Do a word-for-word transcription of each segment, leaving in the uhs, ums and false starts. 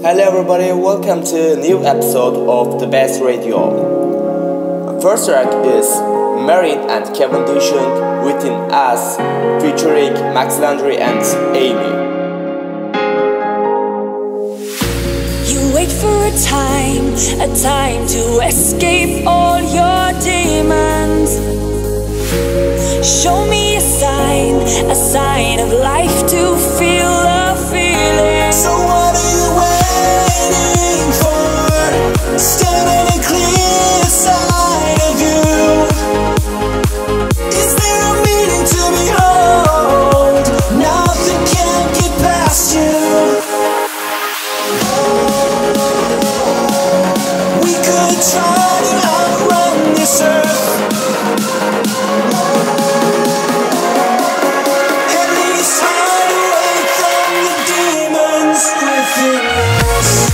Hello everybody, welcome to a new episode of The Best Radio. First track is Marin and Kevin DeYoung Within Us featuring Max Landry and Amy. You wait for a time, a time to escape all your demons. Show me a sign, a sign of life to feel the feeling. So what are you waiting for? Standing in clear sight of you. Is there a meaning to behold? Nothing can get past you. We could try to outrun this earth. At least hide away from the demons within us.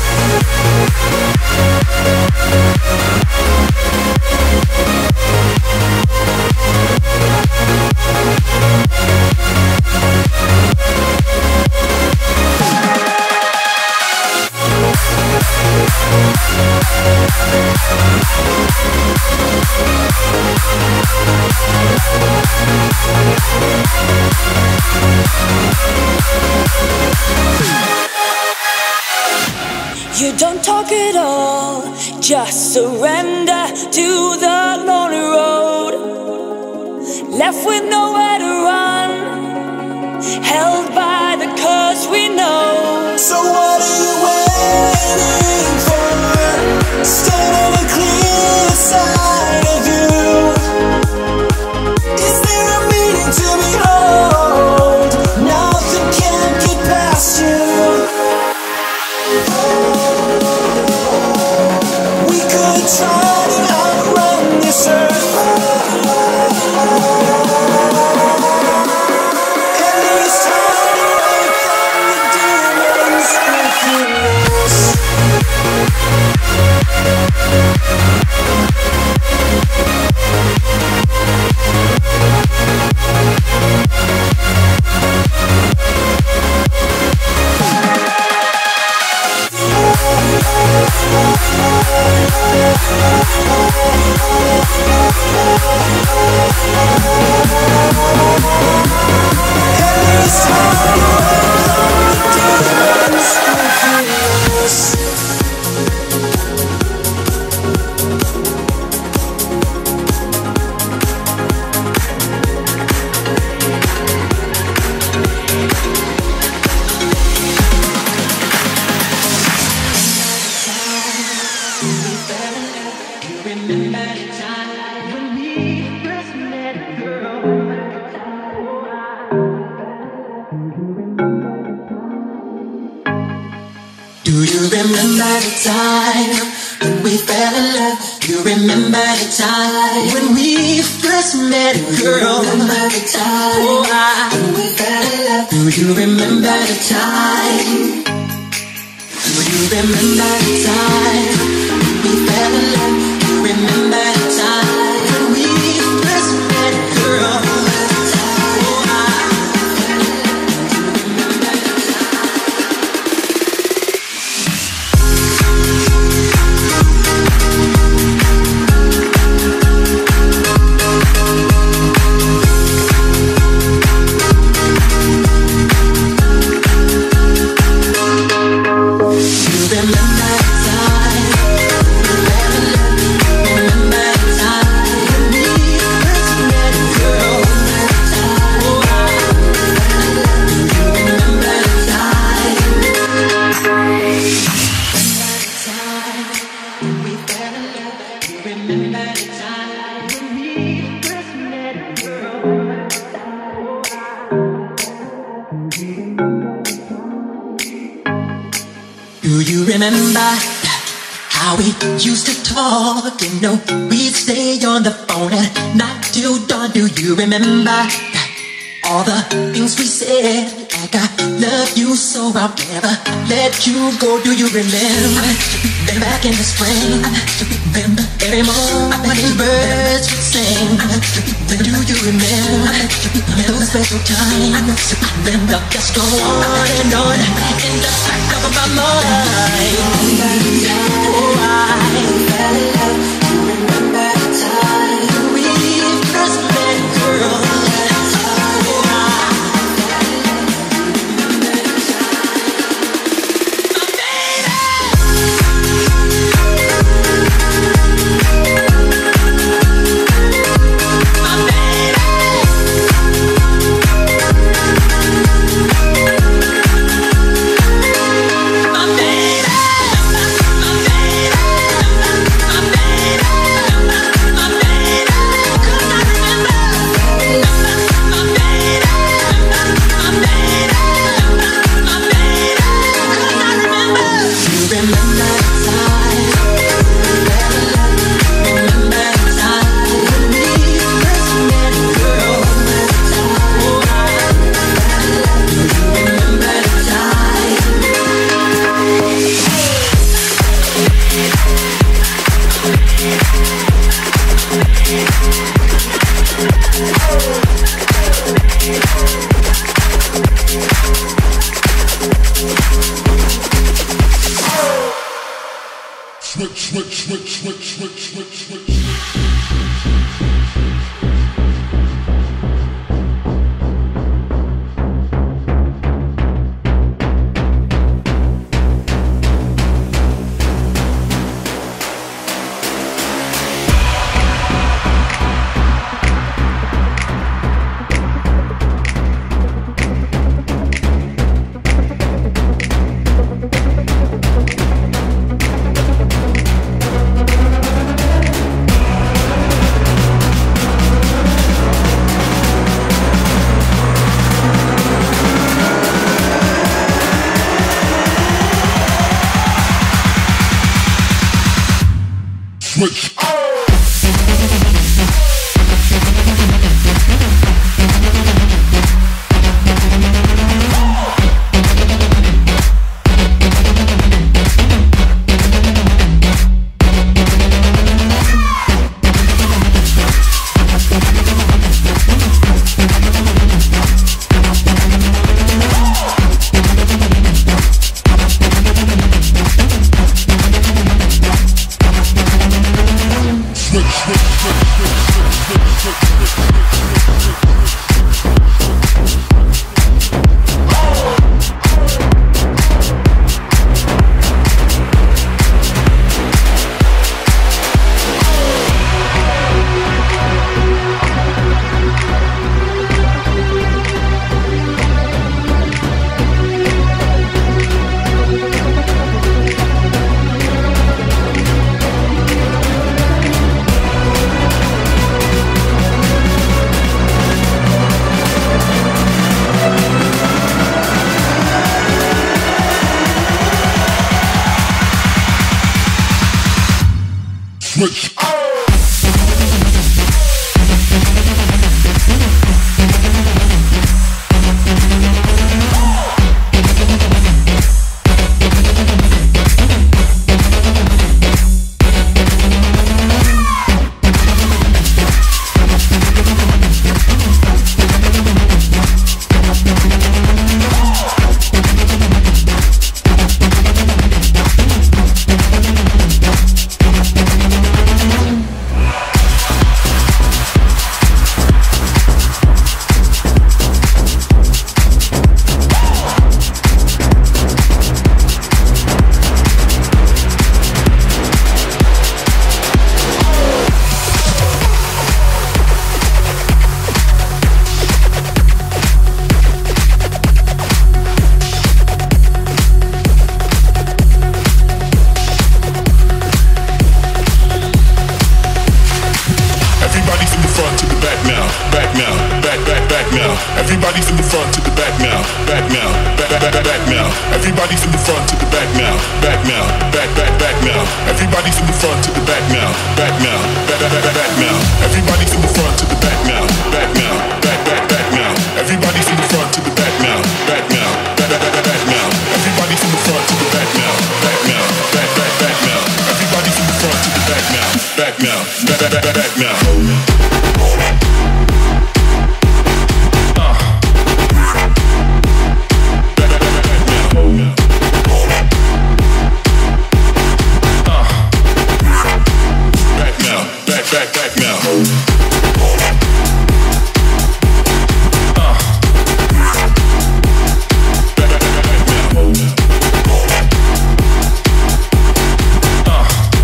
You don't talk at all, just surrender to the lonely road. Left with nowhere to run, held by the curse we know. So what are you waiting for? Standing in clear sight of you. Is there a meaning to behold? Nothing can get past you. We could try to outrun this earth. At least hide away from the demons within us. Do you remember the time when we fell in love? Do you remember the time when we first met, girl? Remember the time oh, I, when we fell in love? Do you remember the time? Do you remember the time when we fell in love? Do you remember the time when we first met, girl? Do you remember how we used to talk? You know, we'd stay on the phone at night till dawn. Do you remember all the things we said? Like I love you so I'll never let you go. Do you remember? Then back in the spring, remember every morning birds would sing. Then do you remember those special times? Then they'll just go on and on in the back of my mind. Switch. Switch. Everybody from the front to the back now, back now, back, back, back, back now. Everybody from the front to the back now, back now, back, back, back now. Everybody from the front to the back now, back now, back, back, back, back now. Everybody from the front to the back now, back now, back, back, back now. Everybody from the front to the back now, back now, back, back, back, back now. Everybody from the front to the back now, back now, back, back, back now. Everybody from the front to the back now, back now, back, back, back, back now. Back, back now. Uh. Back, back, back, back now. Uh.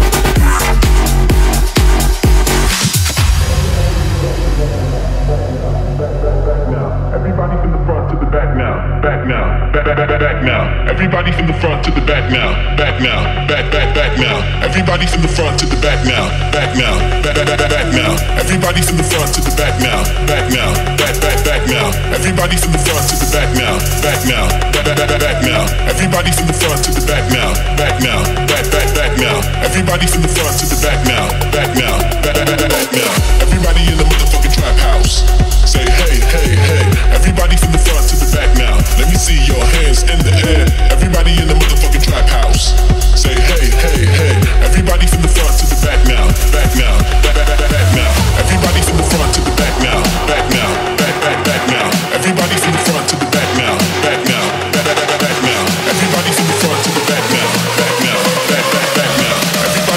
Everybody from the front to the back now, back now, back, back, back, back now. Everybody from the front to the back now, back now, back, back, back now. Everybody from the front to the back now, back now, back, back, back, back now. Everybody from the front to the back now, back now, back, back, back now. Everybody from the front to the back now, back now, back, back, back, back now. Everybody from the front to the back now, back now, back, back, back now. Everybody from the front to the back now, back now, back, back, back, back now. Everybody in the motherfucking trap house, say hey, hey, hey. Everybody from the front to the back now. Let me see your hands in the air. Everybody in the motherfucking trap house, say hey, hey, hey. Everybody from the front to the back now, back now, back, back, back, back now. Everybody from the front to the back now, back now, back, back, back now. Everybody from the front to the back now, back now, back, back, back, back now. Everybody from the front to the back now, back now, back, back, back now. Everybody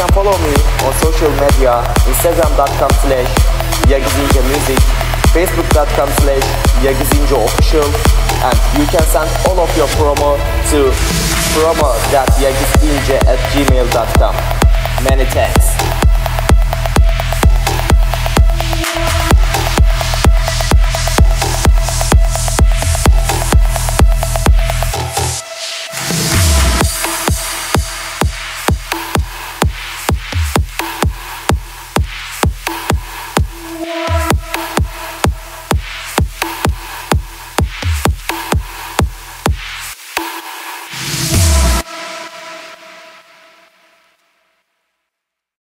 can follow me on social media, instagram dot com slash yagizinja music, facebook dot com slash yagizinja official, and you can send all of your promo to promo dot yagizinja at gmail dot com. Many thanks.